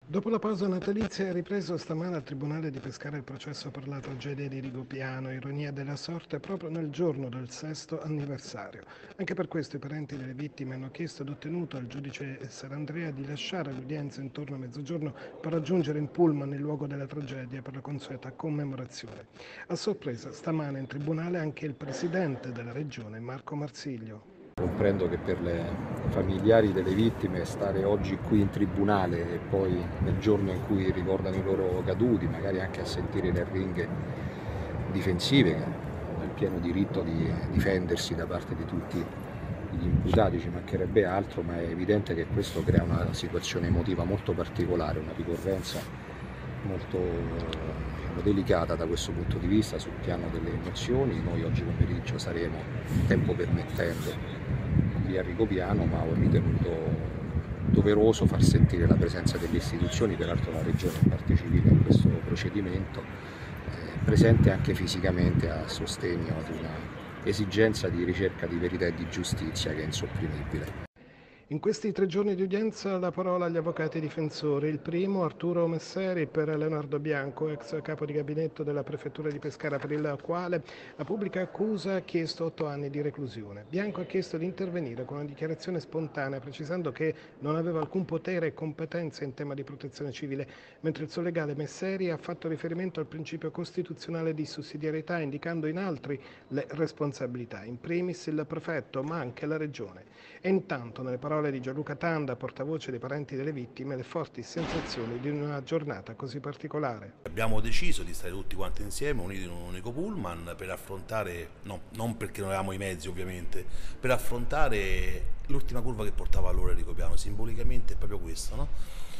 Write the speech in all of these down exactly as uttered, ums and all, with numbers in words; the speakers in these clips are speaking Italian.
Dopo la pausa natalizia è ripreso stamane al Tribunale di Pescara il processo per la tragedia di Rigopiano, ironia della sorte, proprio nel giorno del sesto anniversario. Anche per questo i parenti delle vittime hanno chiesto ed ottenuto al giudice Sarandrea di lasciare l'udienza intorno a mezzogiorno per raggiungere in pullman il luogo della tragedia per la consueta commemorazione. A sorpresa, stamane in tribunale anche il presidente della regione, Marco Marsiglio. Comprendo che per le familiari delle vittime stare oggi qui in tribunale e poi nel giorno in cui ricordano i loro caduti, magari anche a sentire le arringhe difensive, che hanno il pieno diritto di difendersi da parte di tutti gli imputati, ci mancherebbe altro, ma è evidente che questo crea una situazione emotiva molto particolare, una ricorrenza molto diciamo, delicata da questo punto di vista sul piano delle emozioni. Noi oggi pomeriggio saremo, tempo permettendo, lì a Rigopiano, ma ho ritenuto doveroso far sentire la presenza delle istituzioni, peraltro la Regione è parte civile in questo procedimento, eh, presente anche fisicamente a sostegno di una esigenza di ricerca di verità e di giustizia che è insopprimibile. In questi tre giorni di udienza la parola agli avvocati difensori. Il primo, Arturo Messeri, per Leonardo Bianco, ex capo di gabinetto della prefettura di Pescara, per il quale la pubblica accusa ha chiesto otto anni di reclusione. Bianco ha chiesto di intervenire con una dichiarazione spontanea, precisando che non aveva alcun potere e competenza in tema di protezione civile, mentre il suo legale Messeri ha fatto riferimento al principio costituzionale di sussidiarietà, indicando in altri le responsabilità, in primis il prefetto, ma anche la regione. E intanto, nelle parole di Gianluca Tanda, portavoce dei parenti delle vittime, le forti sensazioni di una giornata così particolare. Abbiamo deciso di stare tutti quanti insieme, uniti in un unico pullman, per affrontare, no, non perché non avevamo i mezzi ovviamente, per affrontare l'ultima curva che portava all'ora Rigopiano, simbolicamente è proprio questo, no?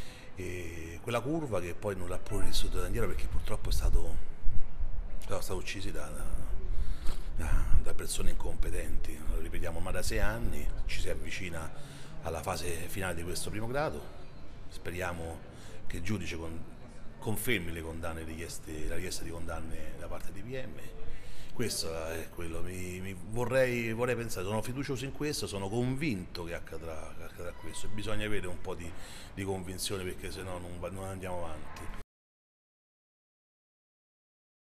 E quella curva che poi non l'ha pure vissuto Daniele perché purtroppo è stato, è stato ucciso da, da, da persone incompetenti, lo ripetiamo ormai da sei anni, ci si avvicina alla fase finale di questo primo grado, speriamo che il giudice con, confermi le condanne richieste, la richiesta di condanne da parte di P M. Questo è quello, mi, mi vorrei, vorrei pensare, sono fiducioso in questo, sono convinto che accadrà, che accadrà questo, bisogna avere un po' di, di convinzione perché sennò non, non andiamo avanti.